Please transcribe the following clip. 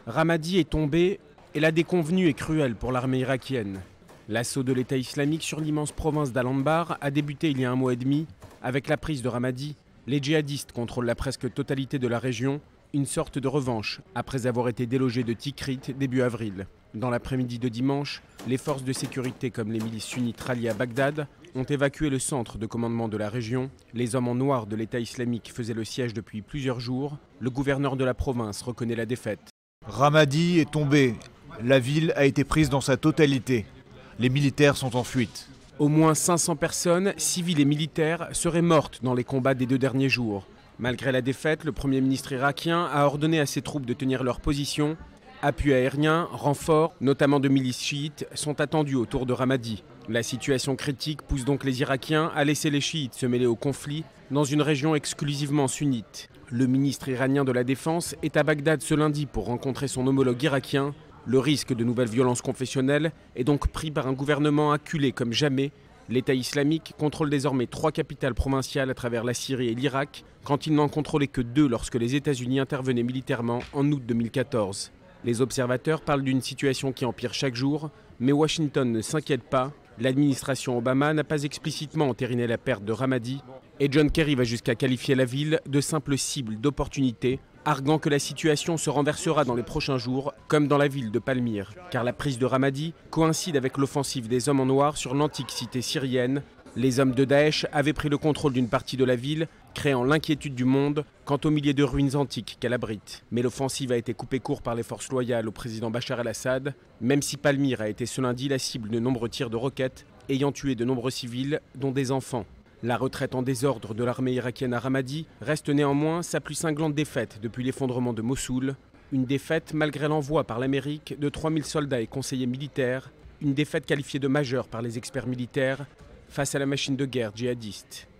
Ramadi est tombé et la déconvenue est cruelle pour l'armée irakienne. L'assaut de l'État islamique sur l'immense province d'Al-Anbar a débuté il y a un mois et demi. Avec la prise de Ramadi, les djihadistes contrôlent la presque totalité de la région, une sorte de revanche après avoir été délogés de Tikrit début avril. Dans l'après-midi de dimanche, les forces de sécurité comme les milices sunnites ralliées à Bagdad ont évacué le centre de commandement de la région. Les hommes en noir de l'État islamique faisaient le siège depuis plusieurs jours. Le gouverneur de la province reconnaît la défaite. Ramadi est tombé. La ville a été prise dans sa totalité. Les militaires sont en fuite. Au moins 500 personnes, civiles et militaires, seraient mortes dans les combats des 2 derniers jours. Malgré la défaite, le Premier ministre irakien a ordonné à ses troupes de tenir leur position. Appui aérien, renforts, notamment de milices chiites, sont attendus autour de Ramadi. La situation critique pousse donc les Irakiens à laisser les chiites se mêler au conflit dans une région exclusivement sunnite. Le ministre iranien de la Défense est à Bagdad ce lundi pour rencontrer son homologue irakien. Le risque de nouvelles violences confessionnelles est donc pris par un gouvernement acculé comme jamais. L'État islamique contrôle désormais 3 capitales provinciales à travers la Syrie et l'Irak, quand il n'en contrôlait que 2 lorsque les États-Unis intervenaient militairement en août 2014. Les observateurs parlent d'une situation qui empire chaque jour, mais Washington ne s'inquiète pas. L'administration Obama n'a pas explicitement entériné la perte de Ramadi, et John Kerry va jusqu'à qualifier la ville de simple cible d'opportunité, arguant que la situation se renversera dans les prochains jours, comme dans la ville de Palmyre, car la prise de Ramadi coïncide avec l'offensive des hommes en noir sur l'antique cité syrienne. Les hommes de Daesh avaient pris le contrôle d'une partie de la ville, créant l'inquiétude du monde quant aux milliers de ruines antiques qu'elle abrite. Mais l'offensive a été coupée court par les forces loyales au président Bachar el-Assad, même si Palmyre a été ce lundi la cible de nombreux tirs de roquettes, ayant tué de nombreux civils, dont des enfants. La retraite en désordre de l'armée irakienne à Ramadi reste néanmoins sa plus cinglante défaite depuis l'effondrement de Mossoul. Une défaite malgré l'envoi par l'Amérique de 3000 soldats et conseillers militaires, une défaite qualifiée de majeure par les experts militaires face à la machine de guerre djihadiste.